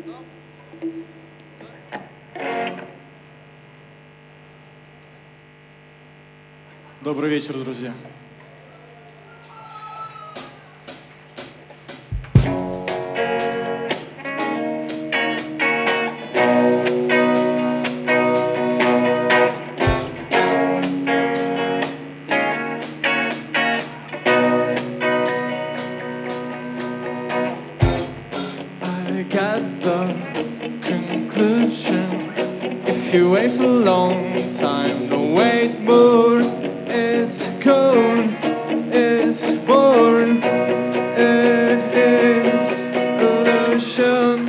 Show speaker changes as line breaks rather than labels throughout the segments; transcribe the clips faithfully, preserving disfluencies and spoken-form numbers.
Добрый вечер, друзья.
I got the conclusion. If you wait for a long time, don't wait more. It's cold, it's born, it is illusion.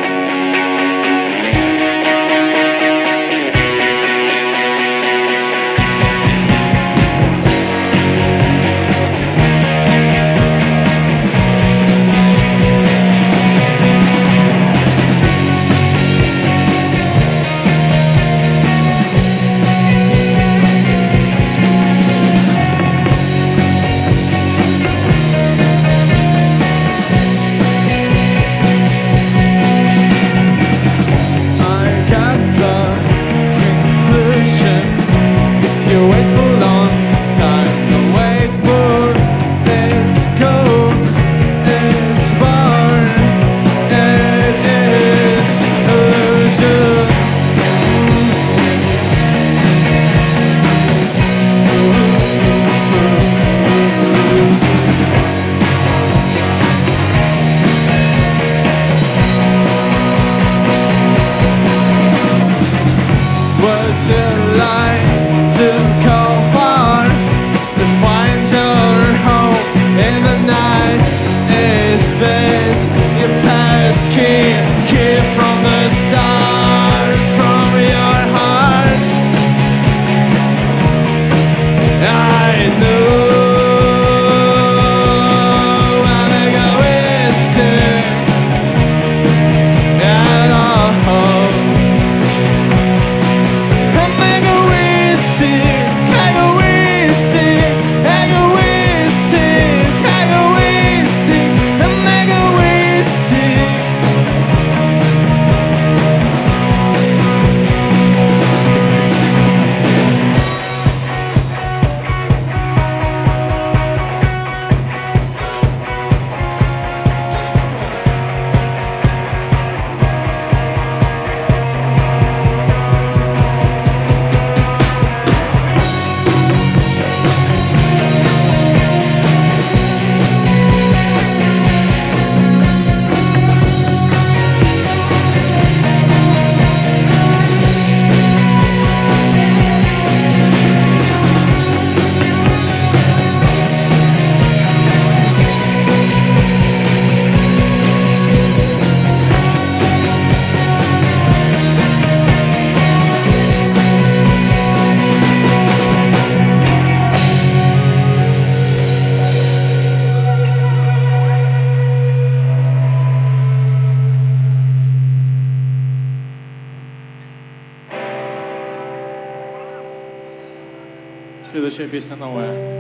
Следующая песня новая.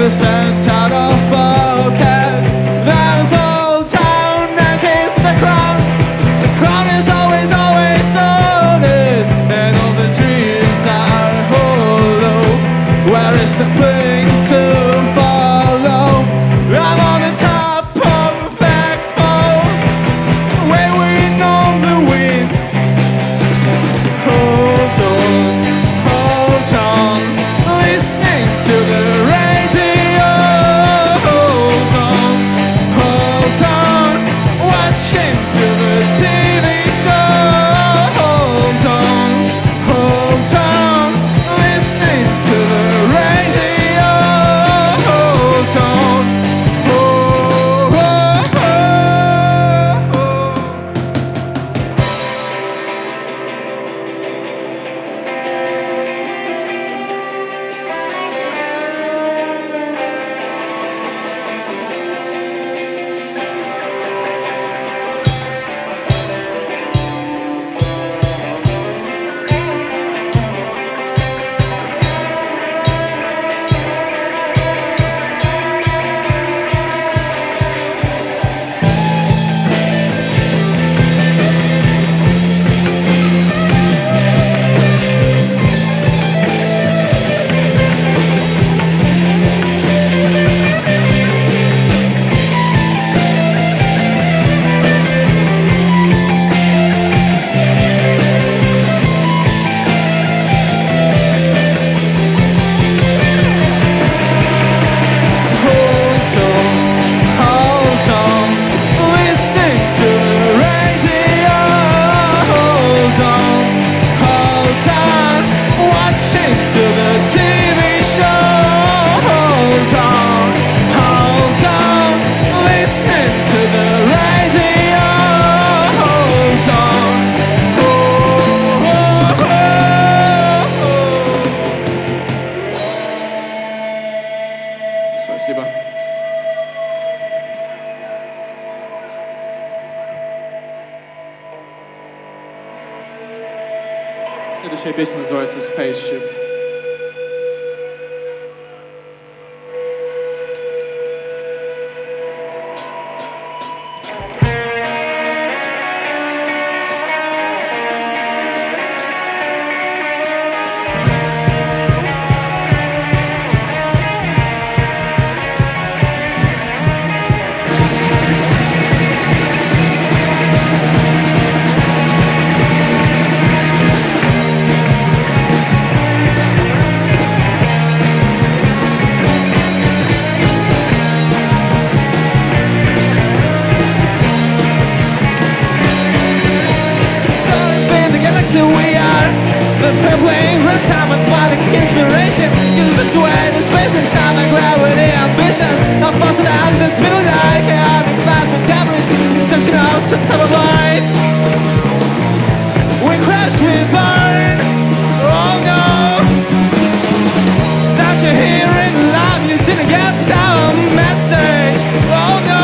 are sent out of focus. Then fall down and kiss the crown. The crown is always, always honest, and all the trees are hollow. Where is the thing to follow? I'm on the top of the flagpole, waving on the wind. Hold on, hold on, listening to the radio. Hold on, hold on, watching to the T V show. Hold on, hold on, listening to the radio. Hold on, oh, oh, oh, oh. Hold on, hold on, listening to the radio. Hold on, hold on, watching to the T V show. Hold on, hold on, listening to the radio. Hold on, oh, oh, oh, oh. Спасибо. Следующая песня называется Spaceship. So we are the purpling retirement by the inspiration. Use this way to space and time and gravity ambitions. I'm faster than this middle night. Chaotic climb the debris, searching out some type of light. We crash, we burn. Oh no, that you're hearing live, you didn't get our message. Oh no.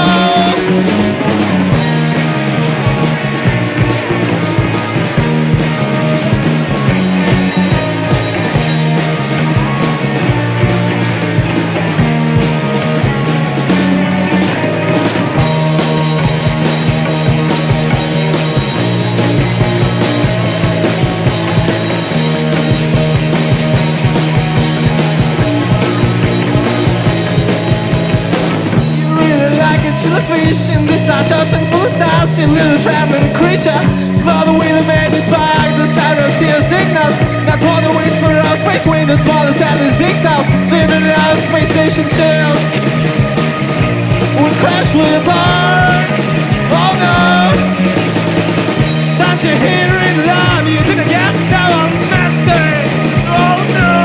To the fish in this large ocean full of stars, you little traveling creature. Explore the wheel and made this spark, the start of tear signals. Not more than whisper of space wind that borders at the zigzags. Living in our space station shell. We crash, we burn. Oh no, don't you hear it loud? You didn't get our message. Oh no.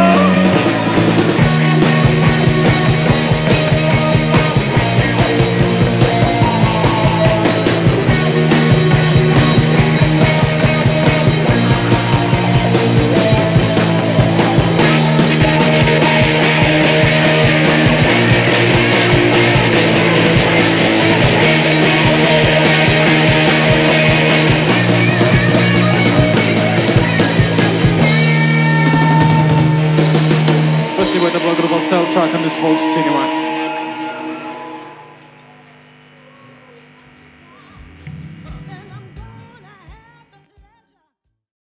Cell Truck and the Smokes Cinema.